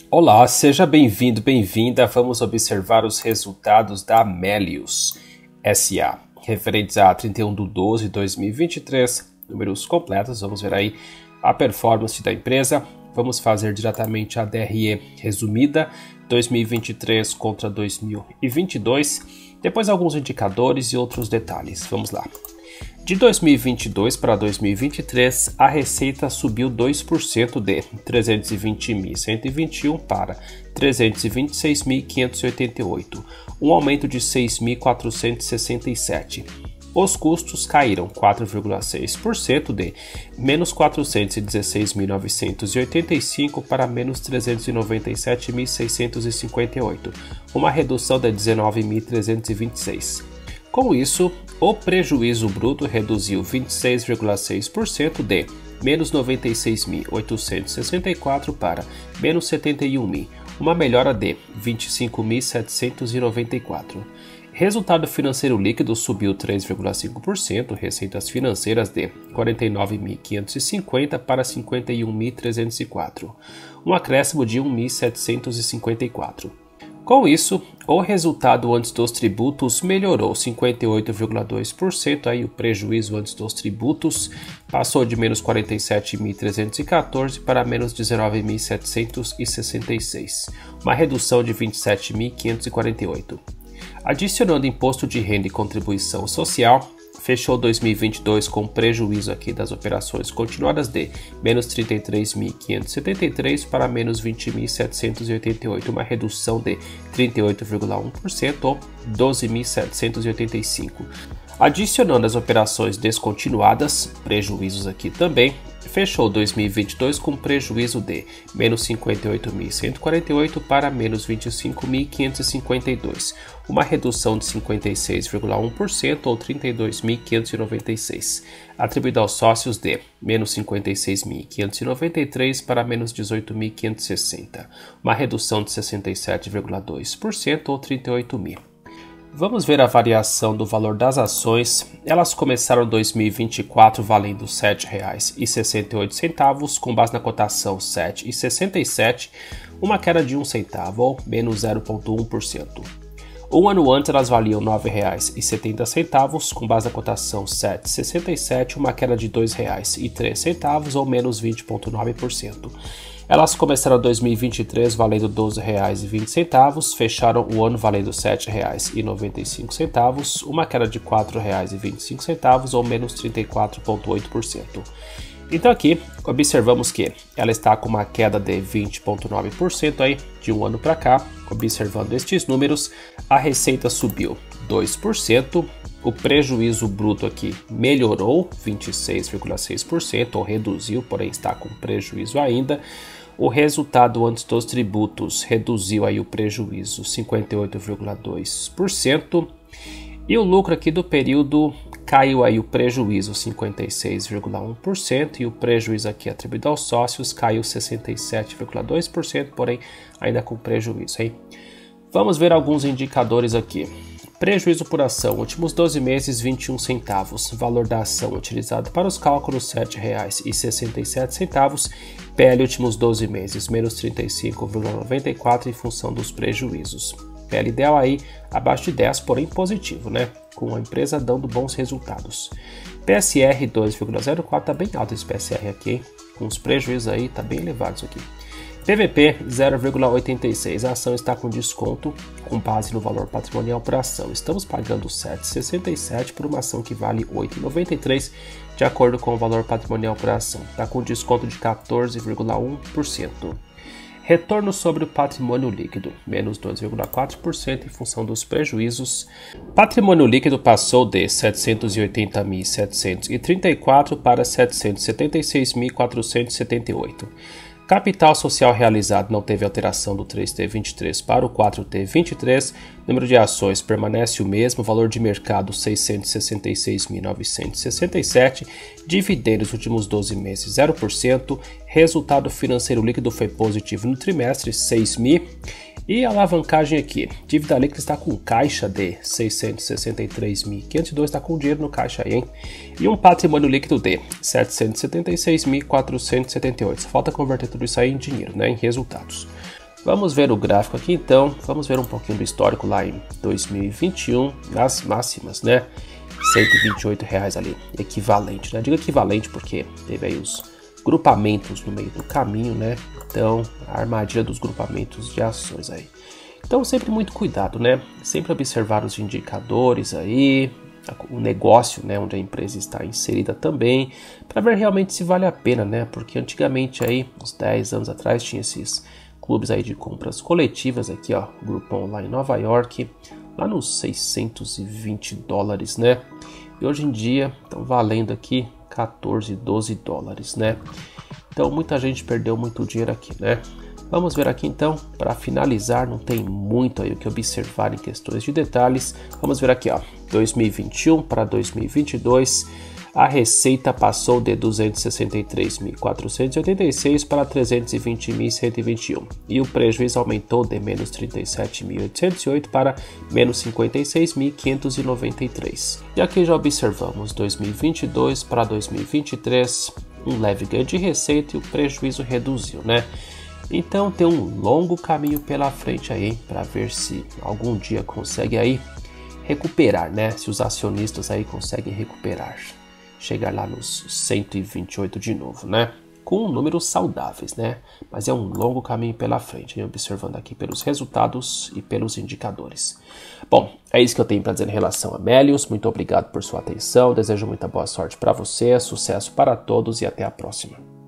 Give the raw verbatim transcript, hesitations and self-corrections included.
Olá, seja bem-vindo, bem-vinda. Vamos observar os resultados da Melius S A, referentes a trinta e um de doze de dois mil e vinte e três, números completos. Vamos ver aí a performance da empresa. Vamos fazer diretamente a D R E resumida, dois mil e vinte e três contra dois mil e vinte e dois, depois alguns indicadores e outros detalhes. Vamos lá. De dois mil e vinte e dois para dois mil e vinte e três, a receita subiu dois por cento de trezentos e vinte mil cento e vinte e um para trezentos e vinte e seis mil quinhentos e oitenta e oito, um aumento de seis mil quatrocentos e sessenta e sete. Os custos caíram quatro vírgula seis por cento de menos quatrocentos e dezesseis mil novecentos e oitenta e cinco para menos trezentos e noventa e sete mil seiscentos e cinquenta e oito, uma redução de dezenove mil trezentos e vinte e seis. Com isso, o prejuízo bruto reduziu vinte e seis vírgula seis por cento de menos noventa e seis mil oitocentos e sessenta e quatro para menos setenta e um mil, uma melhora de vinte e cinco mil setecentos e noventa e quatro. Resultado financeiro líquido subiu três vírgula cinco por cento, receitas financeiras de quarenta e nove mil quinhentos e cinquenta para cinquenta e um mil trezentos e quatro, um acréscimo de um mil setecentos e cinquenta e quatro. Com isso, o resultado antes dos tributos melhorou cinquenta e oito vírgula dois por cento, aí o prejuízo antes dos tributos passou de menos quarenta e sete mil trezentos e quatorze para menos dezenove mil setecentos e sessenta e seis, uma redução de vinte e sete mil quinhentos e quarenta e oito. Adicionando imposto de renda e contribuição social, fechou dois mil e vinte e dois com prejuízo aqui das operações continuadas de menos trinta e três mil quinhentos e setenta e três para menos vinte mil setecentos e oitenta e oito, uma redução de trinta e oito vírgula um por cento ou doze mil setecentos e oitenta e cinco. Adicionando as operações descontinuadas, prejuízos aqui também, fechou dois mil e vinte e dois com prejuízo de menos cinquenta e oito mil cento e quarenta e oito para menos vinte e cinco mil quinhentos e cinquenta e dois, uma redução de cinquenta e seis vírgula um por cento ou trinta e dois mil quinhentos e noventa e seis, atribuído aos sócios de menos cinquenta e seis mil quinhentos e noventa e três para menos dezoito mil quinhentos e sessenta, uma redução de sessenta e sete vírgula dois por cento ou trinta e oito mil. Vamos ver a variação do valor das ações. Elas começaram dois mil e vinte e quatro valendo sete reais e sessenta e oito centavos, com base na cotação sete reais e sessenta e sete centavos, uma queda de um centavo ou menos zero vírgula um por cento. Um ano antes elas valiam nove reais e setenta centavos, com base na cotação sete reais e sessenta e sete centavos, uma queda de dois reais e três centavos ou menos vinte vírgula nove por cento. Elas começaram dois mil e vinte e três valendo doze reais e vinte centavos, fecharam o ano valendo sete reais e noventa e cinco centavos, uma queda de quatro reais e vinte e cinco centavos ou menos trinta e quatro vírgula oito por cento. Então aqui observamos que ela está com uma queda de vinte vírgula nove por cento aí de um ano para cá. Observando estes números, a receita subiu dois por cento, o prejuízo bruto aqui melhorou vinte e seis vírgula seis por cento ou reduziu, porém está com prejuízo ainda. O resultado antes dos tributos reduziu aí o prejuízo cinquenta e oito vírgula dois por cento e o lucro aqui do período caiu aí o prejuízo cinquenta e seis vírgula um por cento e o prejuízo aqui atribuído aos sócios caiu sessenta e sete vírgula dois por cento, porém ainda com prejuízo, hein? Vamos ver alguns indicadores aqui. Prejuízo por ação, últimos doze meses, vinte e um centavos. Valor da ação utilizado para os cálculos, sete reais e sessenta e sete centavos. P L últimos doze meses, menos trinta e cinco vírgula noventa e quatro em função dos prejuízos. P L ideal aí abaixo de dez, porém positivo, né? Com a empresa dando bons resultados. P S R dois vírgula zero quatro, tá bem alto esse P S R aqui, hein? Com os prejuízos aí, tá bem elevado isso aqui. P V P zero vírgula oitenta e seis, a ação está com desconto com base no valor patrimonial por ação. Estamos pagando sete reais e sessenta e sete centavos por uma ação que vale oito reais e noventa e três centavos de acordo com o valor patrimonial por ação. Está com desconto de quatorze vírgula um por cento. Retorno sobre o patrimônio líquido, menos dois vírgula quatro por cento em função dos prejuízos. Patrimônio líquido passou de setecentos e oitenta mil setecentos e trinta e quatro para setecentos e setenta e seis mil quatrocentos e setenta e oito. Capital social realizado não teve alteração do três T vinte e três para o quatro T vinte e três. Número de ações permanece o mesmo. Valor de mercado seiscentos e sessenta e seis mil novecentos e sessenta e sete. Dividendos últimos doze meses zero por cento. Resultado financeiro líquido foi positivo no trimestre seis mil. E a alavancagem aqui, dívida líquida está com caixa de seiscentos e sessenta e três mil quinhentos e dois, está com dinheiro no caixa aí, hein? E um patrimônio líquido de setecentos e setenta e seis mil quatrocentos e setenta e oito. Só falta converter tudo isso aí em dinheiro, né? Em resultados. Vamos ver o gráfico aqui então, vamos ver um pouquinho do histórico lá em dois mil e vinte e um, nas máximas, né? cento e vinte e oito reais ali, equivalente, né? Digo equivalente porque teve aí os grupamentos no meio do caminho, né? Então, a armadilha dos grupamentos de ações aí. Então, sempre muito cuidado, né? Sempre observar os indicadores aí, o negócio, né, onde a empresa está inserida também, para ver realmente se vale a pena, né? Porque antigamente aí, uns dez anos atrás, tinha esses clubes aí de compras coletivas aqui, ó, Groupon lá em Nova York, lá nos seiscentos e vinte dólares, né? E hoje em dia estão valendo aqui quatorze, doze dólares, né? Então muita gente perdeu muito dinheiro aqui, né? Vamos ver aqui então, para finalizar, não tem muito aí o que observar em questões de detalhes. Vamos ver aqui, ó, dois mil e vinte e um para dois mil e vinte e dois, a receita passou de duzentos e sessenta e três mil quatrocentos e oitenta e seis para trezentos e vinte mil cento e vinte e um e o prejuízo aumentou de menos trinta e sete mil oitocentos e oito para menos cinquenta e seis mil quinhentos e noventa e três. E aqui já observamos dois mil e vinte e dois para dois mil e vinte e três, um leve ganho de receita e o prejuízo reduziu, né? Então tem um longo caminho pela frente aí para ver se algum dia consegue aí recuperar, né? Se os acionistas aí conseguem recuperar, chegar lá nos cento e vinte e oito de novo, né? Com números saudáveis, né? Mas é um longo caminho pela frente, hein? Observando aqui pelos resultados e pelos indicadores. Bom, é isso que eu tenho para dizer em relação a Melius. Muito obrigado por sua atenção. Desejo muita boa sorte para você, sucesso para todos e até a próxima.